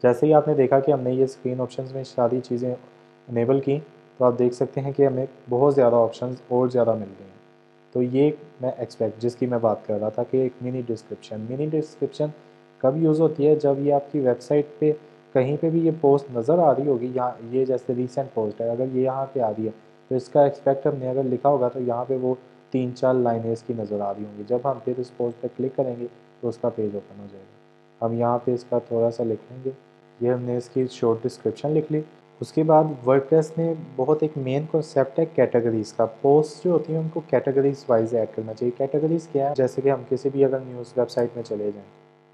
जैसे ही आपने देखा कि हमने ये स्क्रीन ऑप्शंस में सारी चीज़ें इनेबल की, तो आप देख सकते हैं कि हमें बहुत ज़्यादा ऑप्शंस और ज़्यादा मिल गए हैं। तो ये मैं एक्सपेक्ट जिसकी मैं बात कर रहा था कि एक मिनी डिस्क्रिप्शन कब यूज़ होती है, जब ये आपकी वेबसाइट पे कहीं पे भी ये पोस्ट नज़र आ रही होगी, यहाँ ये जैसे रीसेंट पोस्ट है, अगर ये यहाँ पे आ रही है तो इसका एक्सपेक्ट हमने अगर लिखा होगा तो यहाँ पे वो 3-4 लाइनें इसकी नज़र आ रही होंगी। जब हम फिर इस पोस्ट पे क्लिक करेंगे तो उसका पेज ओपन हो जाएगा। हम यहाँ पे इसका थोड़ा सा लिख लेंगे, ये हमने इसकी शॉर्ट डिस्क्रिप्शन लिख ली। उसके बाद वर्डप्रेस ने बहुत एक मेन कॉन्सेप्ट है कैटेगरीज़ का। पोस्ट जो होती हैं उनको कैटेगरीज वाइज ऐड करना चाहिए। कैटेगरीज़ क्या है, जैसे कि हम किसी भी अगर न्यूज़ वेबसाइट में चले जाएँ,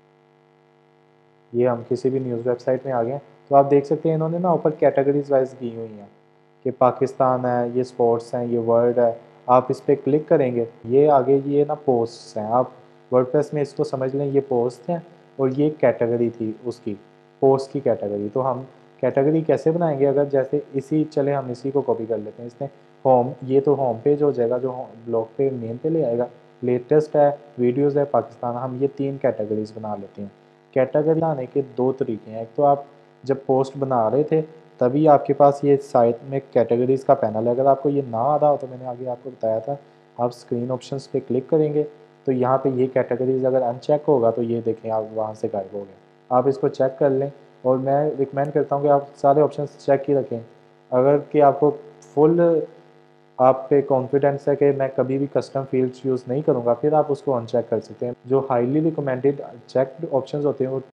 ये हम किसी भी न्यूज़ वेबसाइट में आ गए, तो आप देख सकते हैं इन्होंने ना ऊपर कैटेगरीज वाइज की हुई हैं कि पाकिस्तान है, ये स्पोर्ट्स हैं, ये वर्ल्ड है। आप इस पर क्लिक करेंगे, ये आगे ये ना पोस्ट्स हैं। आप वर्डप्रेस में इसको समझ लें ये पोस्ट हैं और ये कैटेगरी थी उसकी, पोस्ट की कैटेगरी। तो हम कैटेगरी कैसे बनाएंगे, अगर जैसे इसी चले हम इसी को कॉपी कर लेते हैं, इसने होम, ये तो होम पेज हो जाएगा जो ब्लॉग पे मेन पे ले आएगा। लेटेस्ट है, वीडियोज़ है, पाकिस्तान, हम ये 3 कैटेगरीज बना लेते हैं। कैटेगरी आने के 2 तरीके हैं। एक तो आप जब पोस्ट बना रहे थे तभी आपके पास ये साइट में कैटेगरीज़ का पैनल है। अगर आपको ये ना आ रहा हो तो मैंने आगे आपको बताया था, आप स्क्रीन ऑप्शंस पे क्लिक करेंगे तो यहाँ पे ये कैटेगरीज़ अगर अनचेक होगा तो ये देखें आप वहाँ से गायब हो गए। आप इसको चेक कर लें और मैं रिकमेंड करता हूँ कि आप सारे ऑप्शंस चेक ही रखें। अगर कि आपको फुल आप पे कॉन्फिडेंस है कि मैं कभी भी कस्टम फील्ड्स यूज़ नहीं करूँगा, फिर आप उसको अनचेक कर सकते हैं। जो हाईली रिकमेंडेड चेक्ड ऑप्शंस होते हैं वो